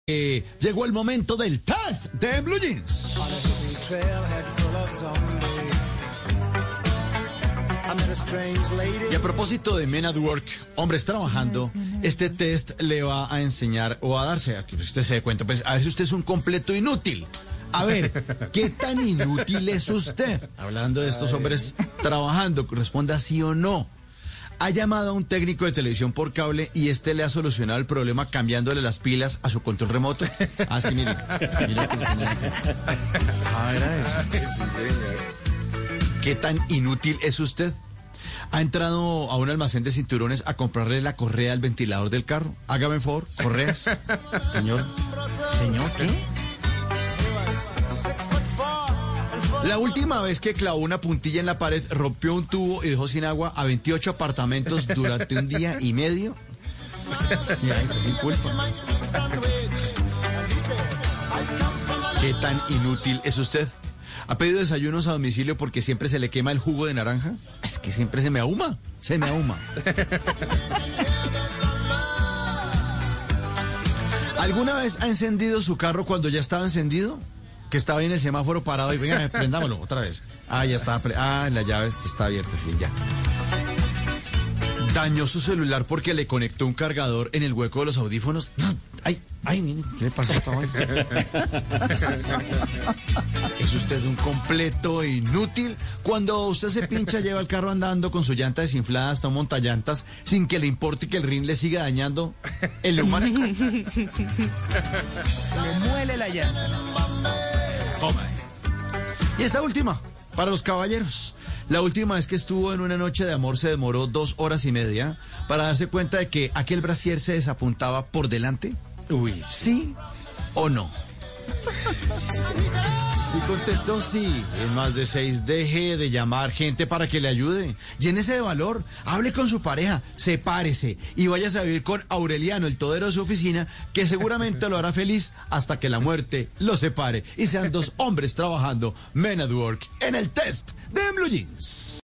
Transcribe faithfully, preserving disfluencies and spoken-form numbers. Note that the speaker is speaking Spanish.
Eh, llegó el momento del test de Blue Jeans. Y a propósito de Men at Work, hombres trabajando, este test le va a enseñar o a darse, a que usted se dé cuenta, pues a ver si usted es un completo inútil. A ver, ¿qué tan inútil es usted? Hablando de estos hombres trabajando, responda sí o no. Ha llamado a un técnico de televisión por cable y este le ha solucionado el problema cambiándole las pilas a su control remoto. Ah, sí, mire. mire ah, era eso. ¿Qué tan inútil es usted? ¿Ha entrado a un almacén de cinturones a comprarle la correa al ventilador del carro? Hágame un favor, correas. Señor. ¿Señor qué? La última vez que clavó una puntilla en la pared, rompió un tubo y dejó sin agua a veintiocho apartamentos durante un día y medio. Y ahí fue sin culpa. ¿Qué tan inútil es usted? ¿Ha pedido desayunos a domicilio porque siempre se le quema el jugo de naranja? Es que siempre se me ahuma, se me ahuma. ¿Alguna vez ha encendido su carro cuando ya estaba encendido? Que estaba ahí en el semáforo parado y venga, prendámoslo otra vez. Ah, ya estaba. Ah, la llave está abierta, sí, ya. Dañó su celular porque le conectó un cargador en el hueco de los audífonos. Ay, ay, mire, ¿qué le pasó a esta vaina? ¿Es usted un completo inútil? Cuando usted se pincha, lleva el carro andando con su llanta desinflada hasta un montallantas sin que le importe que el rin le siga dañando el neumático. Le muele la llanta. Toma. Y esta última, para los caballeros. La última vez que estuvo en una noche de amor se demoró dos horas y media para darse cuenta de que aquel brasier se desapuntaba por delante. Uy. ¿Sí o no? Si contestó sí, en más de seis, deje de llamar gente para que le ayude. Llénese de valor, hable con su pareja, sepárese y váyase a vivir con Aureliano, el todero de su oficina, que seguramente lo hará feliz hasta que la muerte lo separe y sean dos hombres trabajando Men at Work en el test de Blue Jeans.